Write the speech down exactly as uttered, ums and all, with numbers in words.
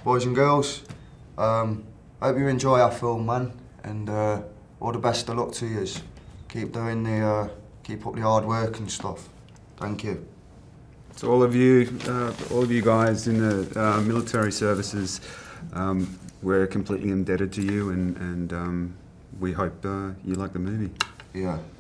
boys and girls. Um, hope you enjoy our film, man, and uh, all the best of luck to yous. Keep doing the, uh, keep up the hard work and stuff. Thank you. To all of you, uh, all of you guys in the uh, military services, um, we're completely indebted to you, and, and um, we hope uh, you like the movie. Yeah.